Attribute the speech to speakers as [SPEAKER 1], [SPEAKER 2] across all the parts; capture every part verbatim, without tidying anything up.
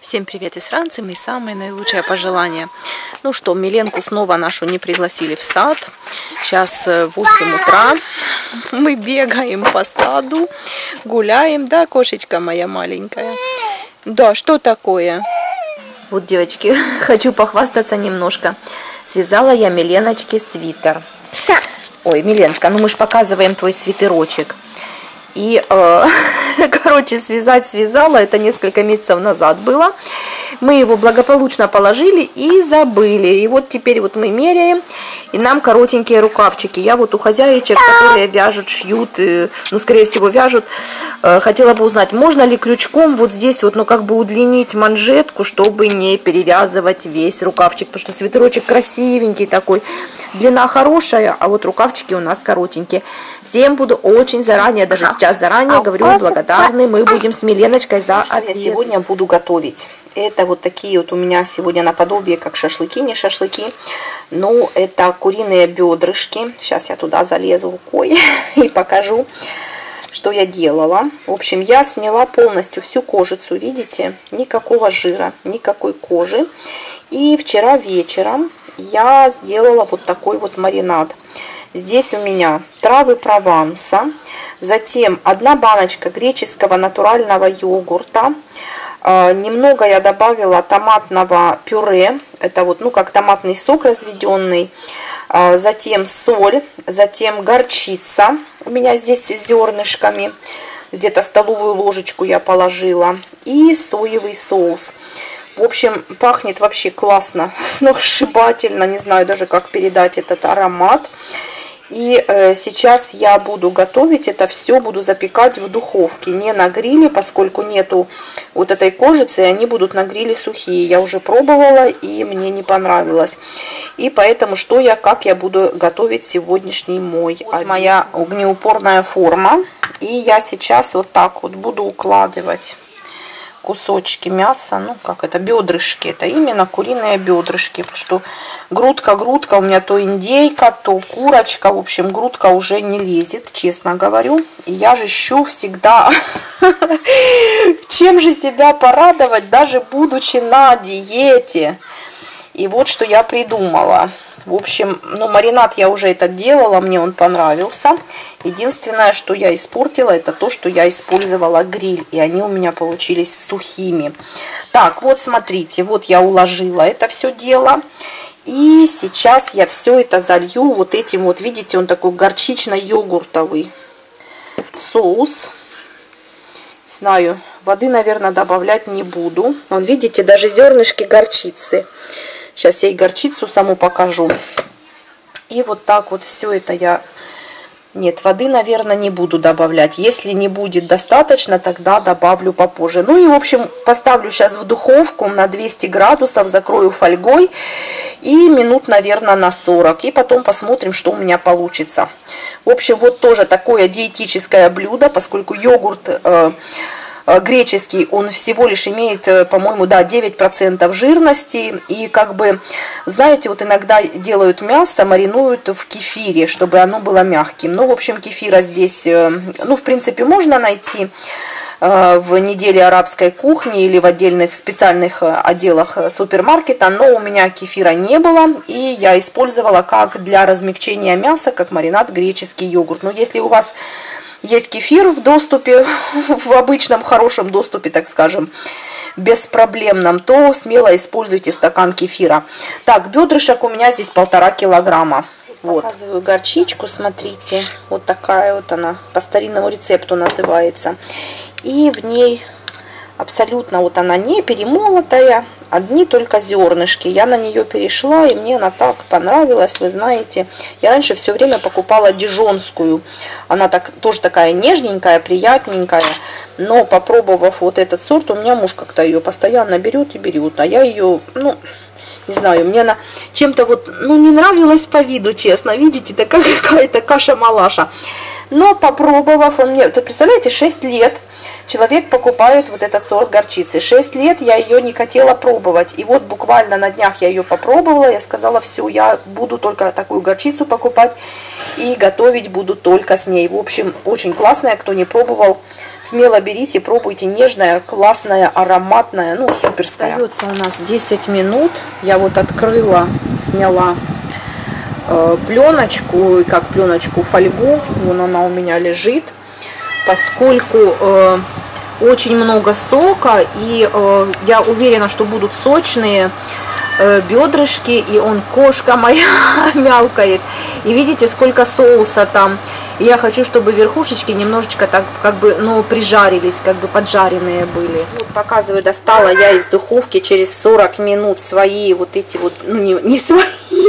[SPEAKER 1] Всем привет из Франции, мои самые наилучшие пожелания. Ну что, Миленку снова нашу не пригласили в сад. Сейчас восемь утра, мы бегаем по саду, гуляем, да, кошечка моя маленькая? Да, что такое? Вот, девочки, хочу похвастаться немножко. Связала я Миленочке свитер. Ой, Миленочка, ну мы же показываем твой свитерочек. И, э, короче, связать связала, это несколько месяцев назад было. Мы его благополучно положили и забыли. И вот теперь вот мы меряем, и нам коротенькие рукавчики. Я вот у хозяечек, которые вяжут, шьют, э, ну, скорее всего, вяжут, э, хотела бы узнать, можно ли крючком вот здесь вот, ну, как бы удлинить манжетку, чтобы не перевязывать весь рукавчик. Потому что свитерочек красивенький такой, длина хорошая, а вот рукавчики у нас коротенькие. Всем буду очень заранее, даже сейчас заранее говорю, благодарны мы будем с Миленочкой за ответ. Я сегодня буду готовить. Это вот такие вот у меня сегодня наподобие, как шашлыки, не шашлыки. Ну, это куриные бедрышки. Сейчас я туда залезу рукой и покажу, что я делала. В общем, я сняла полностью всю кожицу, видите? Никакого жира, никакой кожи. И вчера вечером я сделала вот такой вот маринад. Здесь у меня травы Прованса, затем одна баночка греческого натурального йогурта, немного я добавила томатного пюре, это вот, ну, как томатный сок разведенный, затем соль, затем горчица, у меня здесь с зернышками, где-то столовую ложечку я положила, и соевый соус. В общем, пахнет вообще классно, сногсшибательно, не знаю даже, как передать этот аромат. И э, сейчас я буду готовить это все, буду запекать в духовке, не на гриле, поскольку нету вот этой кожицы, и они будут на гриле сухие. Я уже пробовала, и мне не понравилось. И поэтому что я, как я буду готовить сегодняшний мой, вот моя огнеупорная форма. И я сейчас вот так вот буду укладывать кусочки мяса, ну как это, бедрышки, это именно куриные бедрышки, потому что грудка, грудка, у меня то индейка, то курочка, в общем, грудка уже не лезет, честно говорю, и я же ищу всегда, чем же себя порадовать, даже будучи на диете, и вот что я придумала. В общем, ну, маринад я уже это делала, мне он понравился. Единственное, что я испортила, это то, что я использовала гриль, и они у меня получились сухими. Так, вот смотрите, вот я уложила это все дело. И сейчас я все это залью вот этим вот, видите, он такой горчично-йогуртовый соус. Не знаю, воды, наверное, добавлять не буду. Вон, видите, даже зернышки горчицы. Сейчас я и горчицу саму покажу. И вот так вот все это я... Нет, воды, наверное, не буду добавлять. Если не будет достаточно, тогда добавлю попозже. Ну и, в общем, поставлю сейчас в духовку на двести градусов, закрою фольгой. И минут, наверное, на сорок. И потом посмотрим, что у меня получится. В общем, вот тоже такое диетическое блюдо, поскольку йогурт... Э, греческий, он всего лишь имеет, по-моему, да, девять процентов жирности. И как бы, знаете, вот иногда делают мясо, маринуют в кефире, чтобы оно было мягким. Ну, в общем, кефира здесь, ну, в принципе, можно найти в неделе арабской кухни или в отдельных специальных отделах супермаркета, но у меня кефира не было, и я использовала как для размягчения мяса, как маринад греческий йогурт. Но если у вас есть кефир в доступе, в обычном хорошем доступе, так скажем, беспроблемном, то смело используйте стакан кефира. Так, бедрышек у меня здесь полтора килограмма. Вот. Показываю горчичку, смотрите, вот такая вот она, по старинному рецепту называется. И в ней абсолютно вот она не перемолотая, одни только зернышки. Я на нее перешла, и мне она так понравилась, вы знаете. Я раньше все время покупала дижонскую. Она так, тоже такая нежненькая, приятненькая. Но попробовав вот этот сорт, у меня муж как-то ее постоянно берет и берет. А я ее, ну... Не знаю, мне она чем-то вот, ну, не нравилась по виду, честно. Видите, такая какая-то каша-малаша. Но попробовав, он мне, то представляете, шесть лет человек покупает вот этот сорт горчицы. шесть лет я ее не хотела пробовать. И вот буквально на днях я ее попробовала. Я сказала, все, я буду только такую горчицу покупать. И готовить буду только с ней. В общем, очень классная. Кто не пробовал, Смело берите, пробуйте. Нежная, классная, ароматная, ну, суперская. Остается у нас десять минут. Я вот открыла, сняла э, пленочку, как пленочку, фольгу. Вон она у меня лежит. Поскольку э, очень много сока, и э, я уверена, что будут сочные э, бедрышки, и он, кошка моя, мявкает. И видите, сколько соуса там. И я хочу, чтобы верхушечки немножечко так, как бы, ну, прижарились, как бы поджаренные были. Вот, показываю, достала я из духовки через сорок минут свои вот эти вот, ну, не, не свои,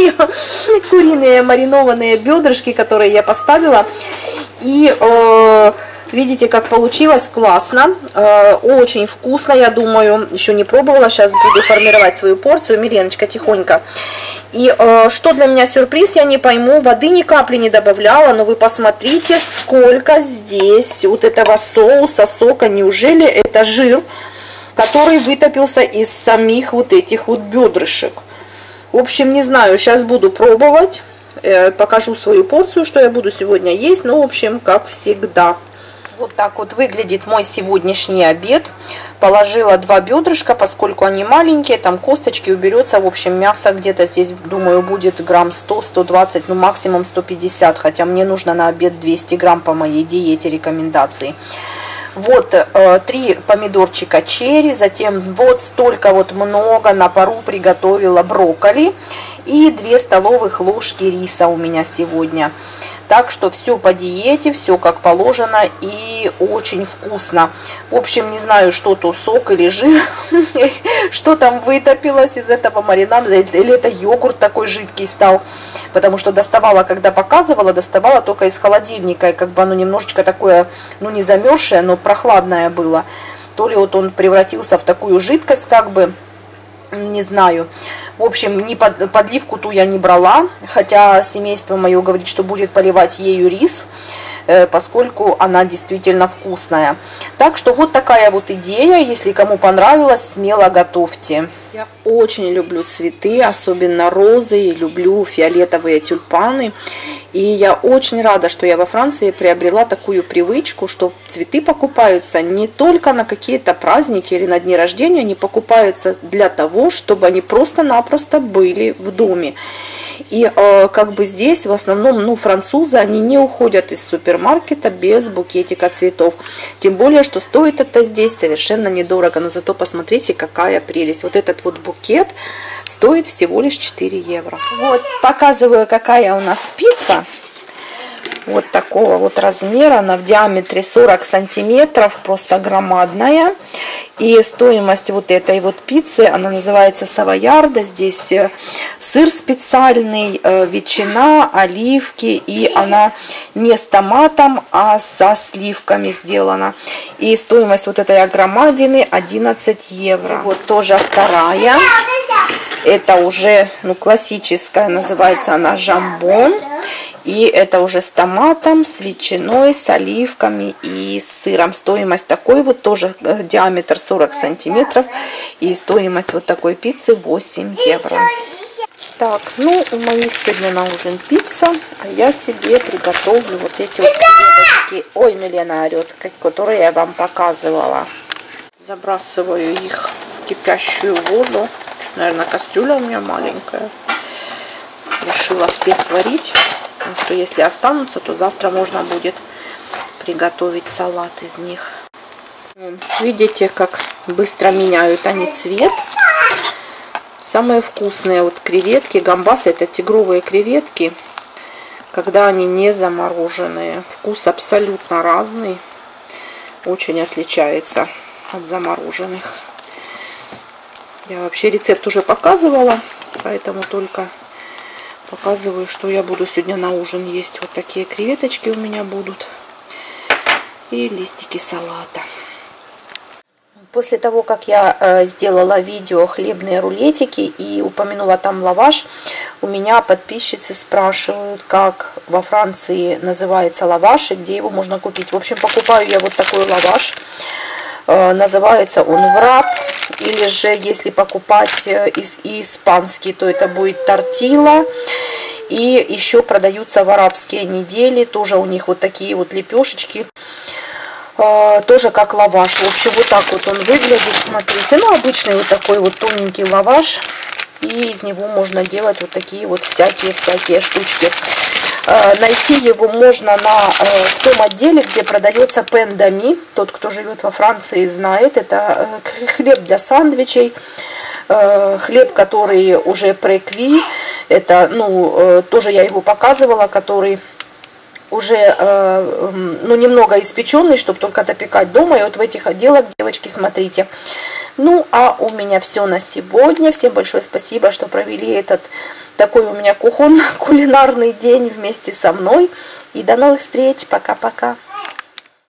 [SPEAKER 1] куриные маринованные бедрышки, которые я поставила. И... Э, видите, как получилось, классно, э, очень вкусно, я думаю, еще не пробовала, сейчас буду формировать свою порцию, Миленочка, тихонько. И э, что для меня сюрприз, я не пойму, воды ни капли не добавляла, но вы посмотрите, сколько здесь вот этого соуса, сока, неужели это жир, который вытопился из самих вот этих вот бедрышек. В общем, не знаю, сейчас буду пробовать, э, покажу свою порцию, что я буду сегодня есть, ну, в общем, как всегда. Вот так вот выглядит мой сегодняшний обед. Положила два бедрышка, поскольку они маленькие, там косточки уберется. В общем, мясо где-то здесь, думаю, будет грамм сто — сто двадцать, ну максимум сто пятьдесят. Хотя мне нужно на обед двести грамм по моей диете рекомендации. Вот э, три помидорчика черри, затем вот столько вот много на пару приготовила брокколи. И две столовых ложки риса у меня сегодня. Так что все по диете, все как положено и очень вкусно. В общем, не знаю, что то сок или жир, что там вытопилось из этого маринада, или это йогурт такой жидкий стал. Потому что доставала, когда показывала, доставала только из холодильника. И как бы оно немножечко такое, ну не замерзшее, но прохладное было. То ли вот он превратился в такую жидкость, как бы, не знаю. В общем, ни под, подливку ту я не брала, хотя семейство мое говорит, что будет поливать ею рис, э, поскольку она действительно вкусная. Так что вот такая вот идея. Если кому понравилось, смело готовьте. Я очень люблю цветы, особенно розы, люблю фиолетовые тюльпаны. И я очень рада, что я во Франции приобрела такую привычку, что цветы покупаются не только на какие-то праздники или на дни рождения, они покупаются для того, чтобы они просто-напросто были в доме. И э, как бы здесь в основном, ну, французы, они не уходят из супермаркета без букетика цветов. Тем более, что стоит это здесь совершенно недорого. Но зато посмотрите, какая прелесть. Вот этот вот букет стоит всего лишь четыре евро. Вот, показываю, какая у нас пицца. Вот такого вот размера. Она в диаметре сорок сантиметров. Просто громадная. И стоимость вот этой вот пиццы, она называется савоярда. Здесь сыр специальный, ветчина, оливки. И она не с томатом, а со сливками сделана. И стоимость вот этой громадины одиннадцать евро. И вот тоже вторая. Это уже, ну, классическая, называется она жамбон. И это уже с томатом, с ветчиной, с оливками и с сыром. Стоимость такой вот тоже диаметр сорок сантиметров. И стоимость вот такой пиццы восемь евро. Так, ну у моих сегодня на ужин пицца. А я себе приготовлю вот эти вот креветочки. Ой, Милена орет, которые я вам показывала. Забрасываю их в кипящую воду. Наверное, кастрюля у меня маленькая. Решила все сварить. Потому что если останутся, то завтра можно будет приготовить салат из них. Видите, как быстро меняют они цвет. Самые вкусные вот креветки, гамбасы, это тигровые креветки, когда они не замороженные. Вкус абсолютно разный. Очень отличается от замороженных. Я вообще рецепт уже показывала, поэтому только... показываю, что я буду сегодня на ужин есть. Вот такие креветочки у меня будут. И листики салата. После того, как я э, сделала видео хлебные рулетики и упомянула там лаваш, у меня подписчицы спрашивают, как во Франции называется лаваш и где его можно купить. В общем, покупаю я вот такой лаваш. Э, называется он врап. Или же, если покупать из, испанский, то это будет тортила. И еще продаются в арабские недели. Тоже у них вот такие вот лепешечки. Тоже как лаваш. В общем, вот так вот он выглядит, смотрите. Ну, обычный вот такой вот тоненький лаваш. И из него можно делать вот такие вот всякие-всякие штучки. Найти его можно на, в том отделе, где продается пендами. Тот, кто живет во Франции, знает. Это хлеб для сандвичей. Хлеб, который уже прекви. Это, ну, тоже я его показывала, который уже, э, ну, немного испеченный, чтобы только допекать дома. И вот в этих отделах, девочки, смотрите. Ну, а у меня все на сегодня. Всем большое спасибо, что провели этот такой у меня кухон, кулинарный день вместе со мной. И до новых встреч. Пока-пока.